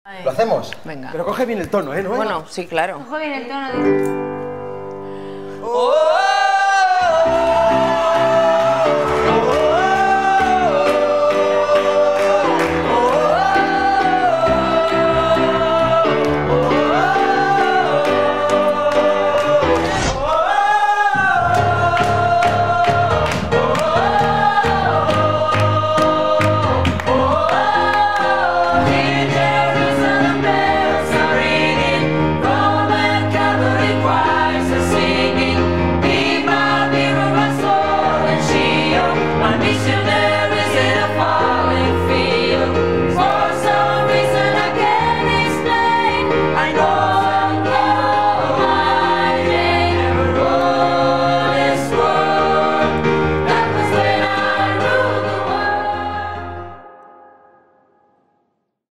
¿Lo hacemos? Venga. Pero coge bien el tono, ¿eh? ¿No? Bueno, sí, claro. Coge bien el tono de... ¡Oh!